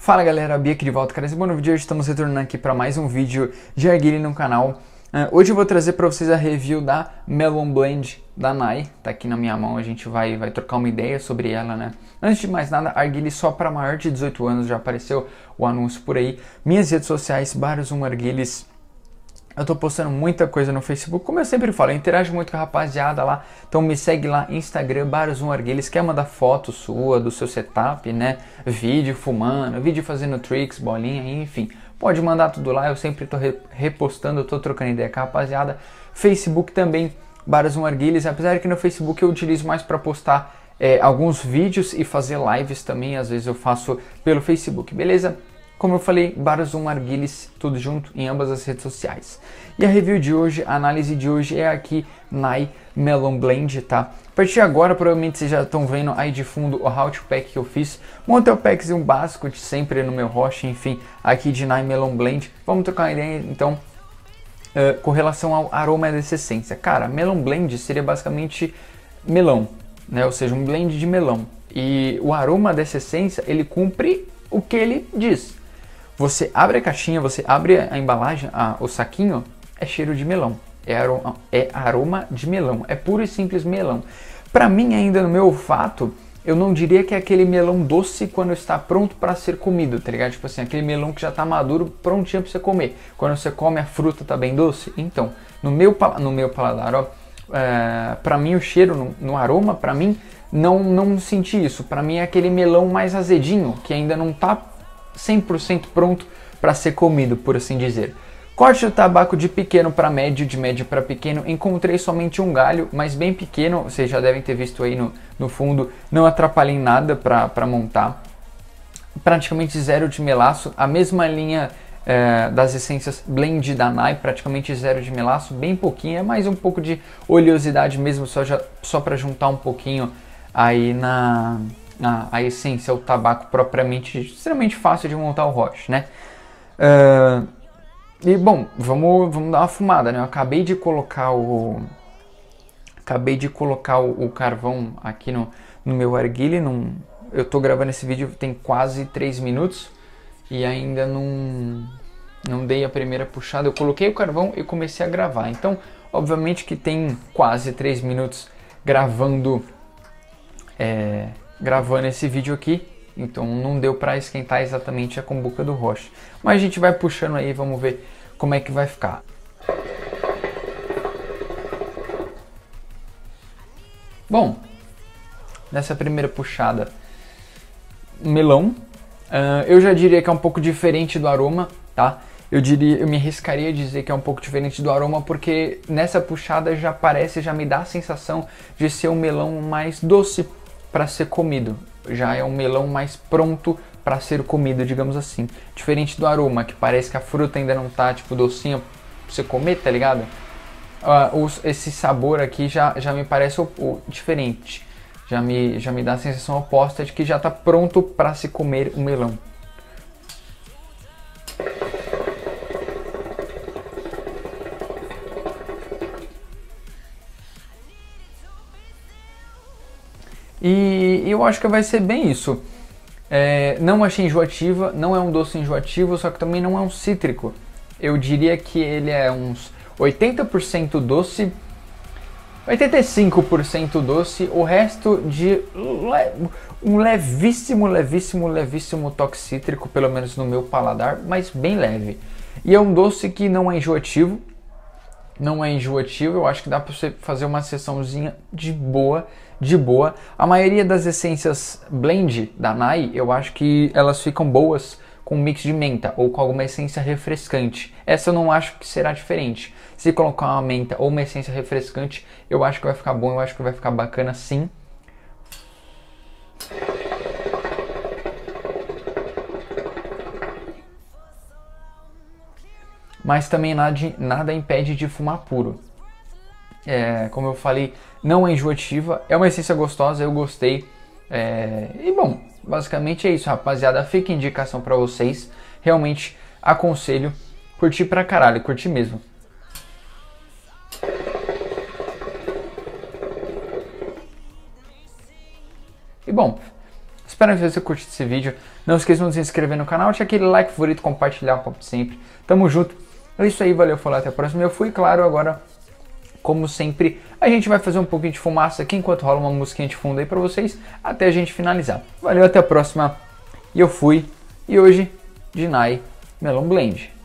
Fala galera, Bia aqui de volta, cara. Bom, no vídeo de hoje estamos retornando aqui para mais um vídeo de arguile no canal. Hoje eu vou trazer para vocês a review da Melon Blend da Nai. Tá aqui na minha mão, a gente vai trocar uma ideia sobre ela, né? Antes de mais nada, arguile só para maior de 18 anos, já apareceu o anúncio por aí. Minhas redes sociais, Barzum Arguiles. Eu tô postando muita coisa no Facebook, como eu sempre falo, eu interajo muito com a rapaziada lá, então me segue lá, Instagram, Barzum Arguiles, quer mandar foto sua, do seu setup, né, vídeo fumando, vídeo fazendo tricks, bolinha, enfim, pode mandar tudo lá, eu sempre tô repostando, eu tô trocando ideia com a rapaziada. Facebook também, Barzum Arguiles, apesar que no Facebook eu utilizo mais para postar alguns vídeos e fazer lives também, às vezes eu faço pelo Facebook, beleza? Como eu falei, Barzum Arguiles, tudo junto em ambas as redes sociais. E a review de hoje, a análise de hoje é aqui Nai Melon Blend, tá? A partir de agora, provavelmente vocês já estão vendo aí de fundo o how to pack que eu fiz. Montei o packzinho básico de sempre no meu Roche, enfim, aqui de Nai Melon Blend. Vamos trocar uma ideia, então, com relação ao aroma dessa essência. Cara, Melon Blend seria basicamente melão, né? Ou seja, um blend de melão. E o aroma dessa essência, ele cumpre o que ele diz. Você abre a caixinha, você abre a embalagem, o saquinho, é cheiro de melão, é aroma de melão, é puro e simples melão. Para mim, ainda no meu olfato, eu não diria que é aquele melão doce quando está pronto para ser comido, tá ligado? Tipo assim, aquele melão que já está maduro, prontinho para você comer. Quando você come a fruta tá bem doce. Então, no meu paladar, ó, para mim o cheiro, no aroma, para mim, não senti isso. Para mim é aquele melão mais azedinho, que ainda não tá 100% pronto para ser comido, por assim dizer. Corte do tabaco de pequeno para médio, de médio para pequeno. Encontrei somente um galho, mas bem pequeno. Vocês já devem ter visto aí no fundo. Não atrapalha em nada para montar. Praticamente zero de melaço. A mesma linha das essências Blend da Nai, praticamente zero de melaço. Bem pouquinho, é mais um pouco de oleosidade mesmo, só para juntar um pouquinho aí a essência, o tabaco propriamente, extremamente fácil de montar o Roche, né? E bom, vamos dar uma fumada, né? Eu acabei de colocar o carvão aqui no meu arguile. Eu tô gravando esse vídeo tem quase 3 minutos e ainda não dei a primeira puxada. Eu coloquei o carvão e comecei a gravar. Então, obviamente que tem quase 3 minutos gravando esse vídeo aqui, então não deu para esquentar exatamente a cumbuca do Roche, mas a gente vai puxando aí, vamos ver como é que vai ficar. Bom, nessa primeira puxada, melão, eu já diria que é um pouco diferente do aroma, tá? Eu me arriscaria a dizer que é um pouco diferente do aroma, porque nessa puxada já me dá a sensação de ser um melão mais doce para ser comido. Já é um melão mais pronto para ser comido, digamos assim. Diferente do aroma, que parece que a fruta ainda não tá tipo docinha pra você comer, tá ligado? Esse sabor aqui já me parece diferente. Já me dá a sensação oposta de que já tá pronto para se comer o melão. E eu acho que vai ser bem isso. Não achei enjoativa, não é um doce enjoativo, só que também não é um cítrico. Eu diria que ele é uns 80% doce, 85% doce, o resto de um levíssimo toque cítrico, pelo menos no meu paladar, mas bem leve. E é um doce que não é enjoativo. Eu acho que dá para você fazer uma sessãozinha de boa. A maioria das essências Blend da Nai, eu acho que elas ficam boas com um mix de menta ou com alguma essência refrescante. Essa eu não acho que será diferente. Se colocar uma menta ou uma essência refrescante, eu acho que vai ficar bom, eu acho que vai ficar bacana sim. Mas também nada impede de fumar puro. Como eu falei, não é enjoativa, é uma essência gostosa, eu gostei. E bom, basicamente é isso, rapaziada. Fica a indicação pra vocês. Realmente aconselho. Curti pra caralho, curti mesmo. E bom, Espero que você curte esse vídeo. Não esqueçam de se inscrever no canal, deixar aquele like favorito, compartilhar, como sempre. Tamo junto. É isso aí, valeu, falou, até a próxima. Eu fui, claro, agora, como sempre, a gente vai fazer um pouquinho de fumaça aqui enquanto rola uma musiquinha de fundo aí pra vocês, até a gente finalizar. Valeu, até a próxima. E eu fui. E hoje, de Nai Melon Blend.